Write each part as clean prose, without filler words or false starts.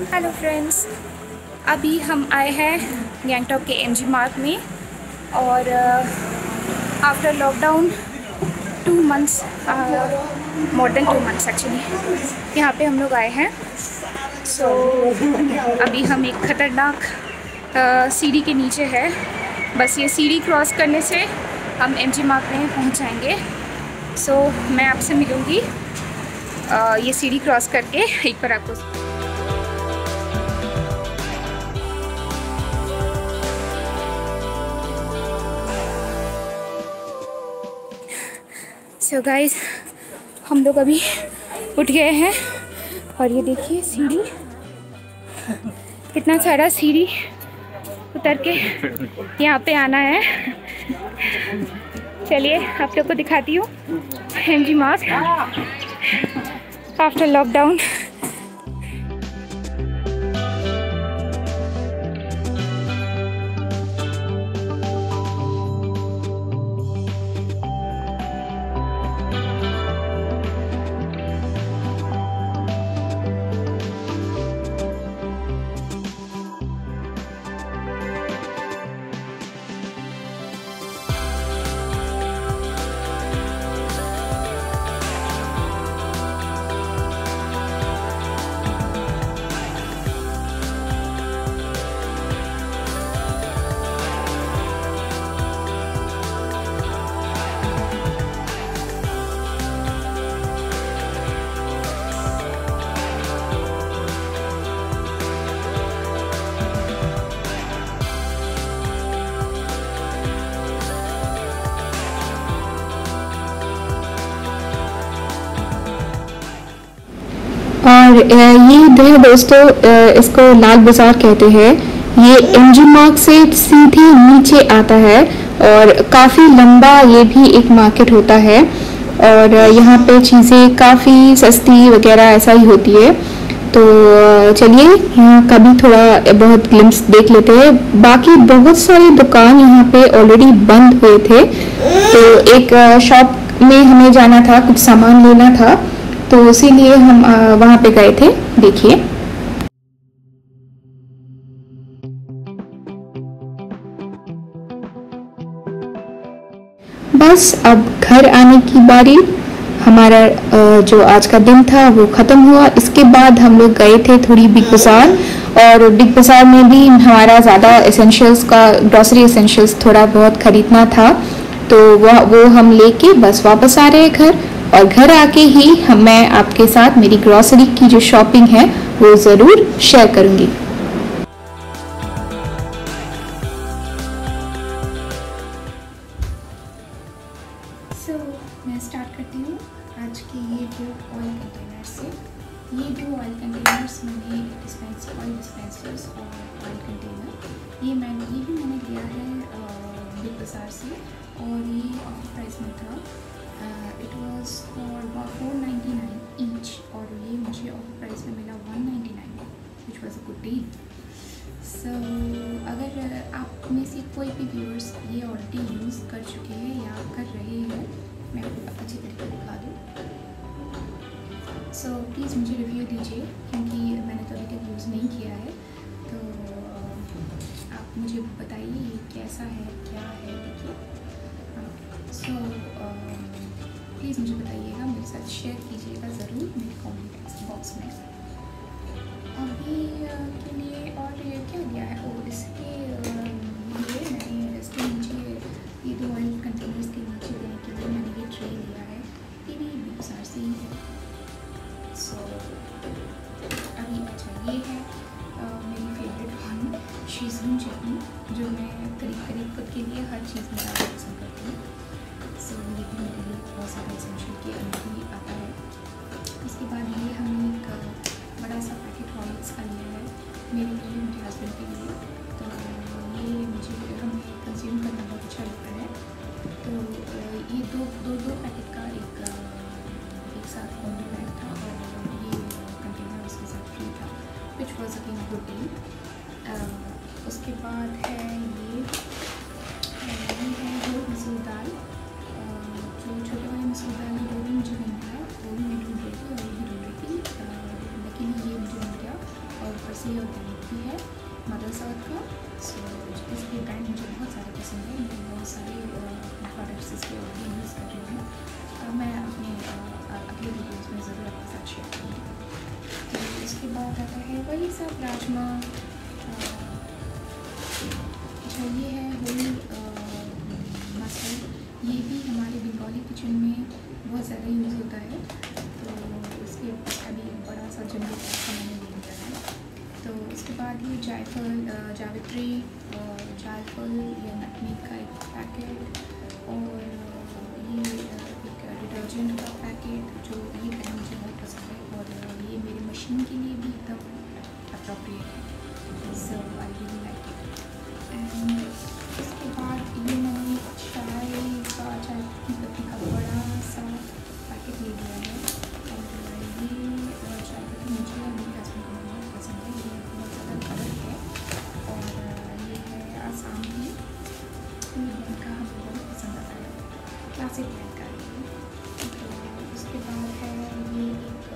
Hello friends, अभी हम आए हैं गैंगटॉक के एमजी मार्ट में और after lockdown 2 months, more than 2 months actually यहाँ पे हम लोग आए हैं। सो अभी हम एक ख़तरनाक सीढ़ी के नीचे है। बस ये सीढ़ी क्रॉस करने से हम एमजी मार्ट में पहुँच जाएंगे। सो मैं आपसे मिलूँगी ये सीढ़ी क्रॉस करके एक बार आपको। सो गाइस, हम लोग अभी उठ गए हैं और ये देखिए सीढ़ी, कितना सारा सीढ़ी उतर के यहाँ पे आना है। चलिए आप लोग को दिखाती हूँ एमजी मार्ट आफ्टर लॉकडाउन। और ये जो है दोस्तों, इसको लाल बाज़ार कहते हैं। ये एमजी मार्ट से सीधे नीचे आता है और काफ़ी लंबा ये भी एक मार्केट होता है और यहाँ पे चीज़ें काफ़ी सस्ती वगैरह ऐसा ही होती है। तो चलिए यहाँ का भी थोड़ा बहुत ग्लिम्स देख लेते हैं। बाकी बहुत सारी दुकान यहाँ पे ऑलरेडी बंद हुए थे, तो एक शॉप में हमें जाना था, कुछ सामान लेना था, तो इसीलिए हम वहाँ पे गए थे। देखिए बस अब घर आने की बारी। हमारा जो आज का दिन था वो ख़त्म हुआ। इसके बाद हम लोग गए थे थोड़ी बिग बाज़ार, और बिग बाज़ार में भी हमारा ज़्यादा एसेंशियल्स का, ग्रॉसरी एसेंशियल्स थोड़ा बहुत ख़रीदना था, तो वो हम लेके बस वापस आ रहे हैं घर। और घर आके ही मैं आपके साथ मेरी ग्रॉसरी की जो शॉपिंग है वो ज़रूर शेयर करूँगी। मैं स्टार्ट करती हूँ आज के ये 2 ऑयल कंटेनर से। ये 2 ऑयल कंटेनर्स मैंने ऑयल डिस्पेंसर्स और ऑयल कंटेनर, ये भी मैंने लिया है बिग बाज़ार से, और ये ऑफर प्राइस में था। इट वाज फॉर 499 ईच, और ये मुझे ऑफर प्राइस में मिला 199, which was a good deal. So अगर आप में से कोई भी व्यूअर्स ये ऑलरेडी यूज़ कर चुके हैं या कर रहे हैं, मैं आपको अच्छी तरीके दिखा दूँ। सो प्लीज़ मुझे रिव्यू दीजिए, क्योंकि मैंने तो अभी तक यूज़ नहीं किया है, तो आप मुझे बताइए ये कैसा है, क्या है। देखिए, सो प्लीज़ मुझे बताइएगा, मेरे साथ शेयर कीजिएगा ज़रूर मेरे कमेंट बॉक्स में। अभी के लिए और क्या लिया है, और इसके लिए मैंने इसके नीचे ये 2 ऑयल कंटेनर्स के नीचे देने के लिए मैंने ये ट्रे लिया है, ये भी बिग बाज़ार से ही है। सो अभी अच्छा ये है मेरी फेवरेट वन, शेज़वान चटनी, जो मैं करीब खुद के लिए हर चीज़ में डालना पसंद करती हूँ। सो ये भी मेरे लिए बहुत सारा एसेंशियल के अंदर ही आता है। उसके बाद ये हमने एक बड़ा सा पैकेट हॉर्लिक्स का लिया है मेरे लिए, मेरे हस्बैंड के लिए। तो ये मुझे हमें कंज्यूम करना बहुत अच्छा लगता है। तो ये दो पैकेट का एक साथ कॉम्बो पैक था, और ये कंटेनर उसके साथ फ्री था, which was again good deal. उसके बाद है ये है वो मसूर दाल, जो छोटे वाले मसूर दाल है वो भी मुझे मिल गया, वो भी मैं ढूंढ रही थी और ये भी ढूंढ रही थी, लेकिन ये मुझे मिल गया। और ऊपर से अर्थ का। सो इसके ब्रांड मुझे बहुत सारे पसंद है, मैं बहुत सारे प्रोडक्ट्स इसके ऑलरेडी यूज़ कर रही हूँ। मैं अपने अगले वीडियोज़ में ज़रूर आपके साथ शेयर करूँगी। तो इसके बाद आता है वही सब राजमा, अच्छा ये है होली मसाला, ये भी हमारे बंगाली किचन में बहुत ज़्यादा यूज़ होता है। तो इसका भी बड़ा सा जंगल टाइप का मैंने ले लिया है। तो उसके बाद ये जायफल, जावित्री और जायफल या नटमेग का एक पैकेट, और ये एक डिटर्जेंट का पैकेट जो ये पेन मुझे बहुत पसंद है, और ये मेरे मशीन के लिए भी एकदम अप्रोप्रिएट है। So I really like it. And उसके बाद ये मैंने चाय की पत्ती का बड़ा सा पैकेट ले लिया है, और ये चाय पत्ती मुझे और मेरे हस्बैंड को बहुत पसंद है। ये बहुत ज़्यादा कलर है, और ये है आसाम की ब्रांड का, हमें बहुत पसंद आता है, क्लासिक ब्रांड का है। तो उसके बाद है ये एक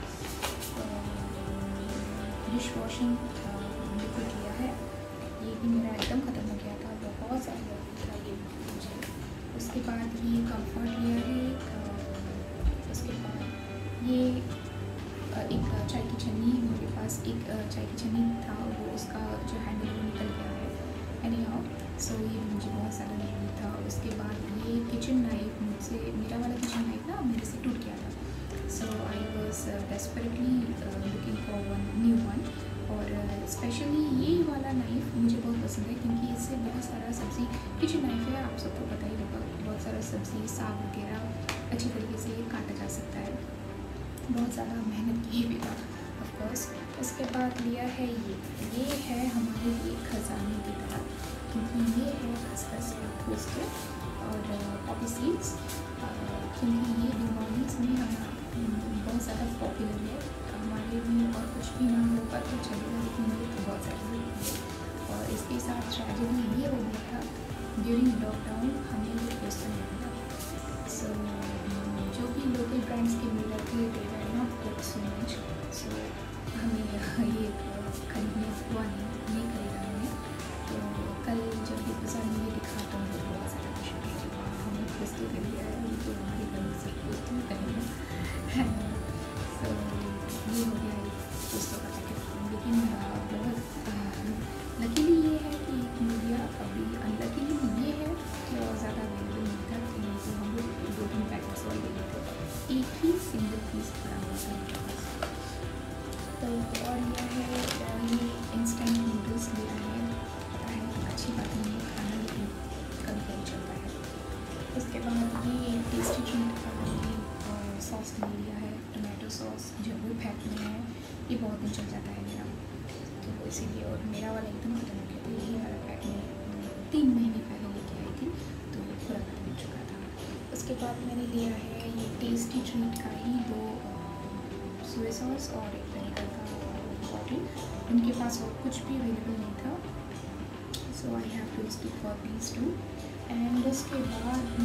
डिश वॉशिंग लिक्विड लिया है, ये भी मेरा एकदम ख़त्म हो गया था, बहुत ज़्यादा था ये मुझे। उसके बाद ये कंफर्ट लिया है। उसके बाद ये एक चाय की छन्नी, मेरे पास एक चाय की छन्नी था, वो उसका जो हैंडल वो निकल गया है एनी हाउ, सो ये भी मुझे बहुत ज़्यादा ज़रूरी था। उसके बाद ये किचन नाइफ, मुझसे मेरा वाला किचन नाइफ ना मेरे से टूट गया था, so I was desperately looking for one new one. और स्पेशली ये वाला नाइफ़ मुझे बहुत पसंद है, क्योंकि इससे बहुत सारा सब्ज़ी, किचन नाइफ है आप सबको पता ही होगा, बहुत सारा सब्ज़ी साग वगैरह अच्छी तरीके से काटा जा सकता है, बहुत ज़्यादा मेहनत की बिना ऑफकोर्स। उसके बाद लिया है ये है हमारे लिए खजाने की तरह, क्योंकि ये है खसखस रोस्टेड और पॉपी सीड्स, क्योंकि ये बंगालीज़ में हमारा बहुत ज़्यादा पॉपुलर है। हमारे में और कुछ भी ना होगा तो चलेगा, लेकिन ये तो बहुत ज़्यादा ज़रूरी है। और इसके साथ ट्रेजेडी ये हो गया था, ड्यूरिंग लॉकडाउन हमें ये क्वेश्चन मिला, सो जो भी लोकल ब्रांड्स के मिल रहे थे they were not good so much, so हमें ये खरीदने हुआ नहीं खरीदा हमने। तो कल जब भी बाजार में ये दिखा तो मुझे बहुत ज़्यादा खुशी हुई कि वहाँ हमें कुछ तो खरीद लिया है, तो हमारे घर में सिर्फ कुछ तो करेंगे। सो ये हो गया एक दोस्तों का पैकेट, लेकिन बहुत लकीली ये है कि मिल गया। अभी अनलकीली ये है कि और ज़्यादा अवेलेबल नहीं था, नहीं तो हम लोग 2-3 पैकेट्स और ले लेते, एक ही सिंगल पीस पड़ा हुआ था मेरे पास। तो और यह है ये इंस्टेंट नूडल्स लिया है, पता है अच्छी बात नहीं है खाना, लेकिन कभी कभी चलता है। उसके बाद ये टेस्टी ट्रीट का सॉस ले लिया है, टोमेटो सॉस, जो वो पैक में है, ये बहुत दिन चल जाता है मेरा, तो इसीलिए। और मेरा वाला एकदम ख़त्म हो गया था, यही वाला पैक में 3 महीने पहले लेके आई थी, तो पूरा ख़त्म हो चुका था। उसके बाद मैंने लिया है ये टेस्टी ट्रीट का ही 2 सोया सॉस और एक विनेगर का बॉटल, उनके पास और कुछ भी अवेलेबल नहीं था, so I have to stick for these 2। And उसके बाद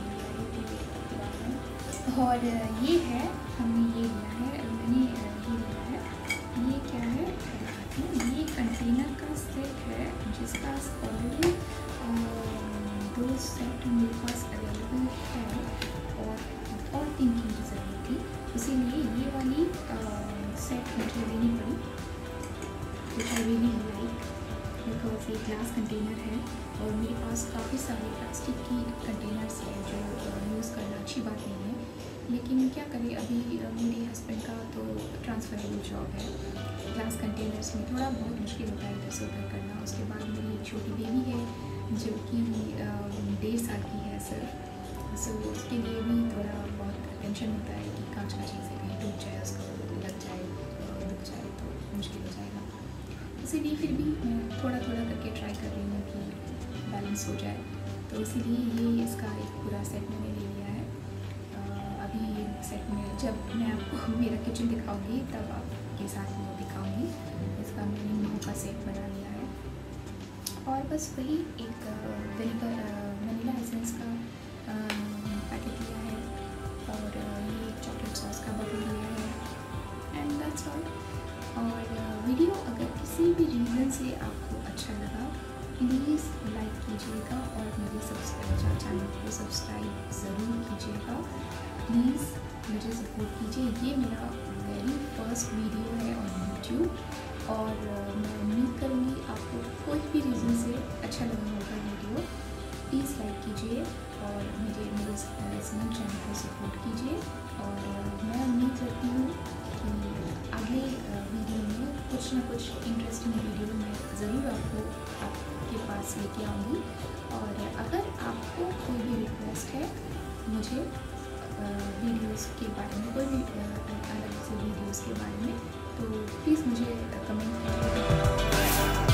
और ये है, हमने ये लिया है, मैंने ये लिया है, ये क्या है ये कंटेनर का सेट है, जिसका ऑलरेडी 2 सेट मेरे पास अवेलेबल है, और 3 की ज़रूरत थी, इसीलिए ये वाली सेट मुझे लेनी पड़ी, which I really like, because ये ग्लास कंटेनर है, और मेरे पास काफ़ी सारे प्लास्टिक की कंटेनर्स हैं जो यूज़ करना अच्छी बात नहीं है, लेकिन क्या करें, अभी मेरे हस्बैंड का तो ट्रांसफरेबल जॉब है, ग्लास कंटेनर्स में थोड़ा बहुत मुश्किल होता है इधर से उधर करना। उसके बाद मेरी एक छोटी बेबी है जो कि 1.5 साल की है सिर्फ, सो उसके लिए भी थोड़ा बहुत टेंशन होता है कि कांच का चीज़ें कहीं टूट जाए, उसको लग जाए, दुख जाए तो मुश्किल हो जाएगा, इसीलिए फिर भी मैं थोड़ा थोड़ा करके ट्राई कर रही हूँ कि बैलेंस हो जाए, तो इसीलिए ये इसका एक पूरा सेट मैंने ले लिया है। अभी ये सेट में जब मैं आपको मेरा किचन दिखाऊंगी तब आपके साथ वो दिखाऊंगी, इसका मैंने 9 का सेट बना लिया है। और बस वही एक वनीला एसेंस का पैकेट लिया है, और ये चॉकलेट सॉस का बॉटल लिया है, एंड दैट्स ऑल। और वीडियो अगर किसी भी रीज़न से आपको प्लीज़ लाइक कीजिएगा और मेरे चैनल को सब्सक्राइब ज़रूर कीजिएगा। प्लीज़ मुझे सपोर्ट कीजिए। ये मेरा वेरी फर्स्ट वीडियो है ऑन यूट्यूब और मैं उम्मीद करूँगी आपको कोई भी रीज़न से अच्छा लगा होगा वीडियो। प्लीज़ लाइक कीजिए और मेरे चैनल को सपोर्ट कीजिए और मैं उम्मीद करती हूँ कि अगले वीडियो में कुछ ना कुछ इंटरेस्टिंग वीडियो मैं ज़रूर आपके पास लेके आऊँगी। और अगर आपको कोई भी रिक्वेस्ट है मुझे वीडियोस के बारे में, कोई भी अलग से वीडियोस के बारे में, तो प्लीज़ मुझे कमेंट कीजिए।